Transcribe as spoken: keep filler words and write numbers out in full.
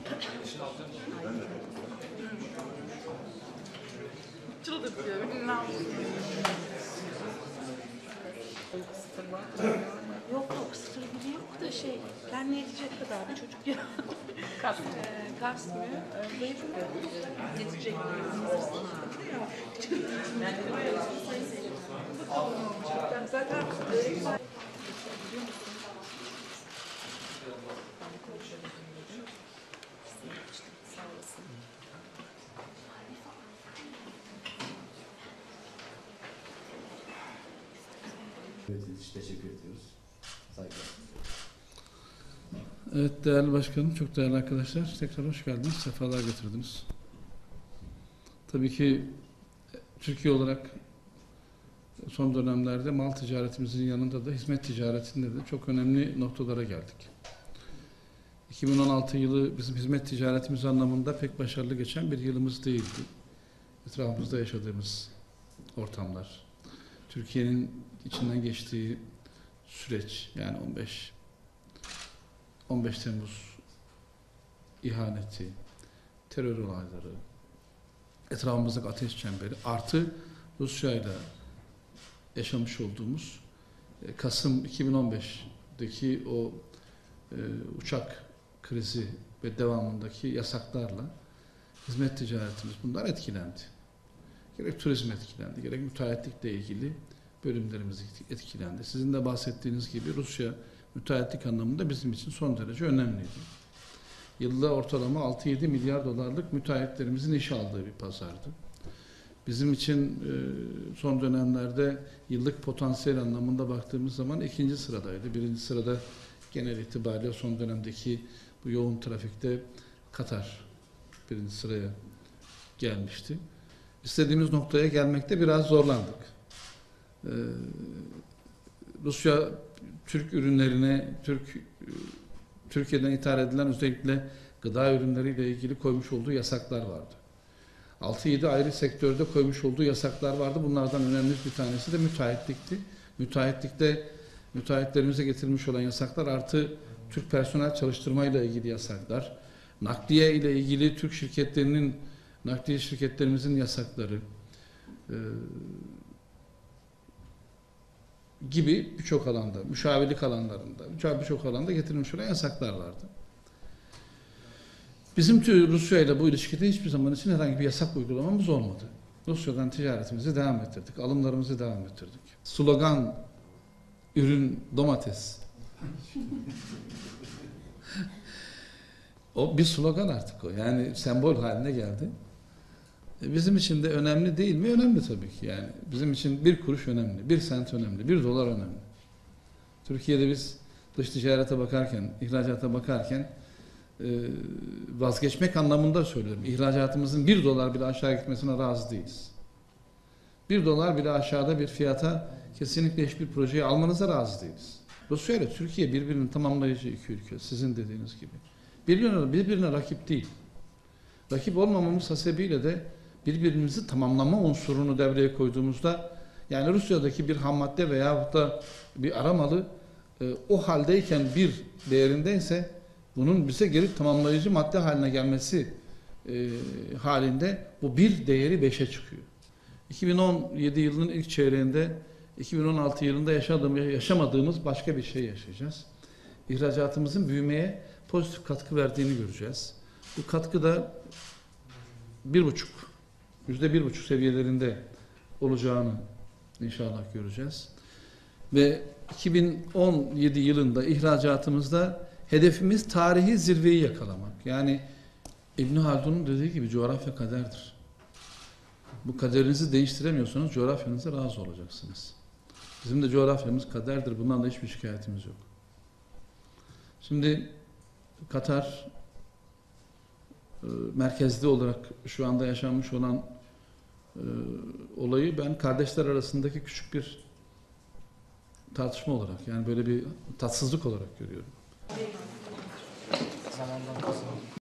Çıldırtıyor beni, ne yapayım? Yok yok, sıfır gibi yok da şey, kendine yetecek kadar bir çocuk ya. Kasmıyor. Ee, kasmıyor. Ee, Zayıflıyor. Yetecek kadar. Zaten öyle. Evet, teşekkür ediyoruz. Saygılar. Evet değerli başkanım, çok değerli arkadaşlar. Tekrar hoş geldiniz, sefalar getirdiniz. Tabii ki Türkiye olarak son dönemlerde mal ticaretimizin yanında da hizmet ticaretinde de çok önemli noktalara geldik. iki bin on altı yılı bizim hizmet ticaretimiz anlamında pek başarılı geçen bir yılımız değildi. Etrafımızda yaşadığımız ortamlar, Türkiye'nin içinden geçtiği süreç, yani on beş on beş Temmuz ihaneti, terör olayları, etrafımızdaki ateş çemberi artı Rusya ile yaşamış olduğumuz Kasım iki bin on beş'deki o e, uçak krizi ve devamındaki yasaklarla hizmet ticaretimiz bunlar etkilendi. Gerek turizm etkilendi, gerek müteahhitlikle ilgili bölümlerimiz etkilendi. Sizin de bahsettiğiniz gibi Rusya müteahhitlik anlamında bizim için son derece önemliydi. Yılda ortalama altı yedi milyar dolarlık müteahhitlerimizin iş aldığı bir pazardı. Bizim için son dönemlerde yıllık potansiyel anlamında baktığımız zaman ikinci sıradaydı. Birinci sırada genel itibariyle son dönemdeki bu yoğun trafikte Katar birinci sıraya gelmişti. İstediğimiz noktaya gelmekte biraz zorlandık. Ee, Rusya Türk ürünlerine, Türk Türkiye'den ithal edilen özellikle gıda ürünleriyle ilgili koymuş olduğu yasaklar vardı. altı yedi ayrı sektörde koymuş olduğu yasaklar vardı. Bunlardan önemli bir tanesi de müteahhitlikti. Müteahhitlikte müteahhitlerimize getirmiş olan yasaklar artı Türk personel çalıştırmayla ilgili yasaklar, nakliye ile ilgili Türk şirketlerinin, nakliye şirketlerimizin yasakları e, gibi birçok alanda, müşavirlik alanlarında, birçok alanda getirilmiş olan yasaklar vardı. Bizim Rusya ile bu ilişkide hiçbir zaman için herhangi bir yasak uygulamamız olmadı. Rusya'dan ticaretimizi devam ettirdik, alımlarımızı devam ettirdik. Slogan, ürün domates. O bir slogan artık o. Yani sembol haline geldi. Bizim için de önemli değil mi? Önemli tabii ki. Yani bizim için bir kuruş önemli, bir sent önemli, bir dolar önemli. Türkiye'de biz dış ticarete bakarken, ihracata bakarken e, vazgeçmek anlamında söylüyorum. İhracatımızın bir dolar bile aşağı gitmesine razı değiliz. Bir dolar bile aşağıda bir fiyata kesinlikle hiçbir projeyi almanıza razı değiliz. Rusya ile Türkiye birbirinin tamamlayıcı iki ülke, sizin dediğiniz gibi. Birbirine, birbirine rakip değil. Rakip olmamamız hasebiyle de birbirimizi tamamlama unsurunu devreye koyduğumuzda, yani Rusya'daki bir ham madde veyahut da bir aramalı e, o haldeyken bir değerindeyse bunun bize geri tamamlayıcı madde haline gelmesi e, halinde bu bir değeri beşe çıkıyor. iki bin on yedi yılının ilk çeyreğinde iki bin on altı yılında yaşadığımız, yaşamadığımız başka bir şey yaşayacağız. İhracatımızın büyümeye pozitif katkı verdiğini göreceğiz. Bu katkı da bir buçuk, yüzde bir buçuk seviyelerinde olacağını inşallah göreceğiz. Ve iki bin on yedi yılında ihracatımızda hedefimiz tarihi zirveyi yakalamak. Yani İbn Haldun'un dediği gibi coğrafya kaderdir. Bu kaderinizi değiştiremiyorsanız coğrafyanıza razı olacaksınız. Bizim de coğrafyamız kaderdir. Bundan da hiçbir şikayetimiz yok. Şimdi Katar e, merkezli olarak şu anda yaşanmış olan e, olayı ben kardeşler arasındaki küçük bir tartışma olarak, yani böyle bir tatsızlık olarak görüyorum.